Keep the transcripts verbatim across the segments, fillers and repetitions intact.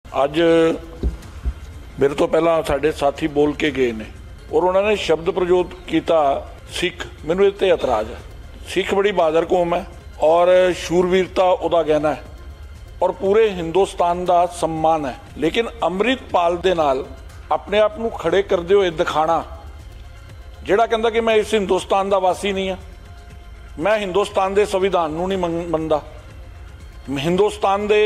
ਅੱਜ मेरे तो पहला साडे साथी बोल के गए ने और उन्होंने शब्द प्रयोग किया सिख। मैनू इस ते एतराज है। सिख बड़ी बहादुर कौम है और शूरवीरता उहदा गहना है और पूरे हिंदुस्तान का सम्मान है। लेकिन अमृतपाल दे नाल अपने आप नू खड़े करते हुए दिखाना, जिहड़ा कहंदा कि मैं इस हिंदुस्तान का वासी नहीं हाँ, मैं हिंदुस्तान के संविधान नू नहीं मनदा, हिंदुस्तान के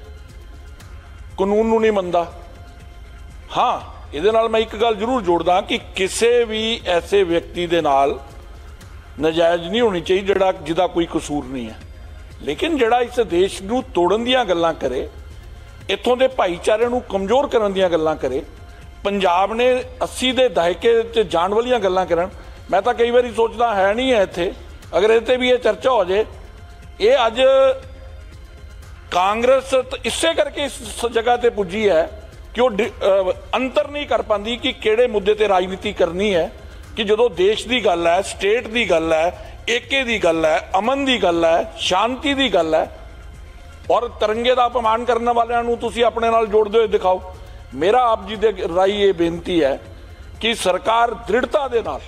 कानून नू नहीं मनदा। हाँ, इहदे नाल मैं एक गल जरूर जोड़दा कि किसी भी ऐसे व्यक्ति दे नाल नजायज़ नहीं होनी चाहिए जिहड़ा जिहदा कोई कसूर नहीं है। लेकिन जिहड़ा इस देश नू तोड़न दीयां गल्लां करे, इत्थों दे भाईचारे नू कमज़ोर करन दीयां गल्लां करे, पंजाब ने अस्सी दे दहाके च जाण वालीआं गल्लां करन, मैं तां कई वारी सोचदा है नहीं है इत्थे अगर इत्थे भी ये चर्चा हो जाए। ये अज कांग्रेस इसे करके इस जगह ते पुजी है कि वो अंतर नहीं कर पाती कि किहड़े मुद्दे ते राजनीति करनी है। कि जो देश की गल है, स्टेट की गल है, एके की गल है, अमन की गल है, शांति की गल है और तिरंगे का अपमान करने वालियां नूं तुसीं अपने नाल जोड़दे हुए दिखाओ। मेरा आप जी दे राही ये बेनती है कि सरकार दृढ़ता दे नाल,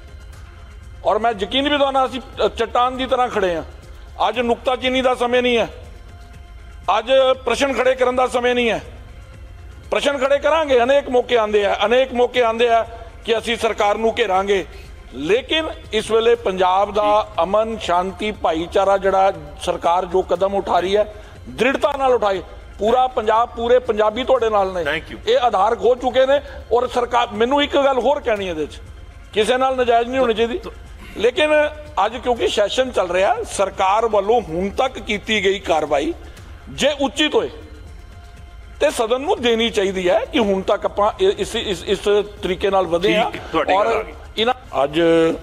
और मैं यकीन भी दवाना असीं चट्टान की तरह खड़े हैं। अज नुक्ताचीनी का समय नहीं है, अज प्रश्न खड़े करने का समय नहीं है। प्रश्न खड़े करांगे, अनेक मौके आंदे आ, अनेक मौके आंदे आ कि असीं सरकार नूं घेरांगे। लेकिन इस वेले पंजाब दा अमन शांति भाईचारा जिहड़ा सरकार जो कदम उठा रही है, दृढ़ता नाल उठाए। पूरा पंजाब, पूरे पंजाबी तुहाडे नाल ने, ये आधार खो चुके ने। और सरकार, मैनूं एक गल होर कहनी इहदे च, किसी नाल नजायज़ नहीं होनी चाहिए। लेकिन अज क्योंकि सैशन चल रहा, सरकार वालों हुण तक की गई कार्रवाई जे उचित होए ते सदन नूं देनी चाहिए है कि हुण तक आपां इस इस इस तरीके नाल वधे आ। और इन्हां अज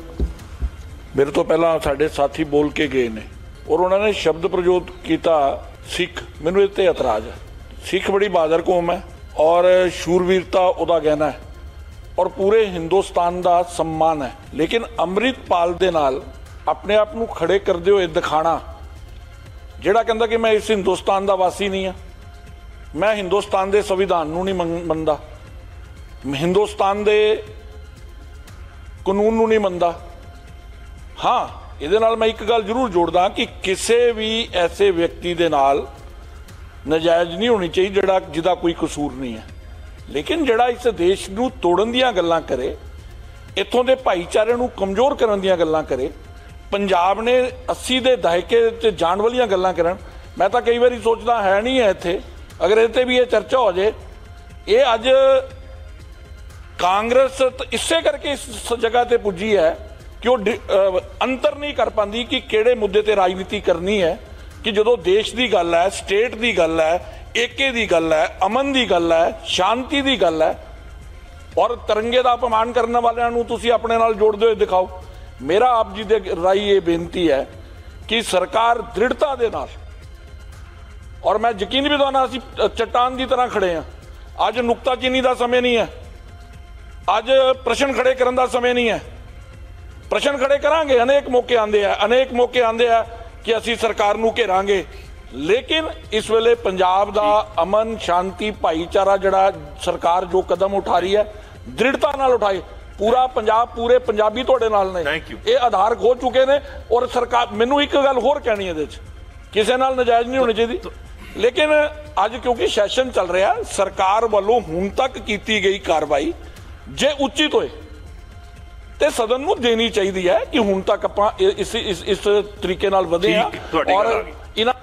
मेरे तो पहला साडे साथी बोल के गए ने और उन्होंने शब्द प्रयोग किया सिख। मैनूं इस ते एतराज है। सिख बड़ी बहादुर कौम है और शूरवीरता उहदा गहना है और पूरे हिंदुस्तान का सम्मान है। लेकिन अमृतपाल दे नाल अपने आप नूं खड़े करते हुए दिखाना, जिहड़ा कहंदा कि मैं इस हिंदुस्तान का वासी नहीं हाँ, मैं हिंदुस्तान के संविधान नू नहीं मनदा, हिंदुस्तान के कानून नू नहीं मनदा। हाँ, इहदे नाल मैं एक गल जरूर जोड़दा कि किसी भी ऐसे व्यक्ति दे नाल नजायज़ नहीं होनी चाहिए जिहड़ा जिहदा कोई कसूर नहीं है। लेकिन जिहड़ा इस देश नू तोड़न दीयां गल्लां करे, इत्थों दे भाईचारे नू कमज़ोर करन दीयां गल्लां करे, पंजाब ने अस्सी दे दहाके च जाण वालीआं गल्लां करन, मैं तां कई वारी सोचदा है नहीं है इत्थे अगर इत्थे भी ये चर्चा हो जाए। ये अज कांग्रेस इसे करके इस जगह ते पुजी है कि वो अंतर नहीं कर पाती कि किहड़े मुद्दे ते राजनीति करनी है। कि जो देश की गल है, स्टेट की गल है, एके की गल है, अमन की गल है, शांति की गल है और तिरंगे का अपमान करने वालियां नूं तुसीं अपने नाल जोड़दे हुए दिखाओ। मेरा आप जी दे राही ये बेनती है कि सरकार दृढ़ता दे नाल, और मैं यकीन भी दवाना असीं चट्टान की तरह खड़े हैं। अज नुक्ताचीनी का समय नहीं है, अज प्रश्न खड़े करने का समय नहीं है। प्रश्न खड़े करांगे, अनेक मौके आंदे आ, अनेक मौके आंदे आ कि असीं सरकार नूं घेरांगे। लेकिन इस वेले पंजाब दा अमन शांति भाईचारा जिहड़ा सरकार जो कदम उठा रही है, दृढ़ता नाल उठाए। पूरा पंजाब, पूरे पंजाबी तुहाडे नाल ने, ये आधार खो चुके ने। और सरकार, मैनूं एक गल होर कहनी इहदे च, किसी नाल नजायज़ नहीं होनी चाहिए। लेकिन अज क्योंकि सैशन चल रहा, सरकार वालों हुण तक की गई कार्रवाई जे उचित होए ते सदन नूं देनी चाहिए है कि हुण तक आपां इस इस इस तरीके नाल वधे आ। और इन्हां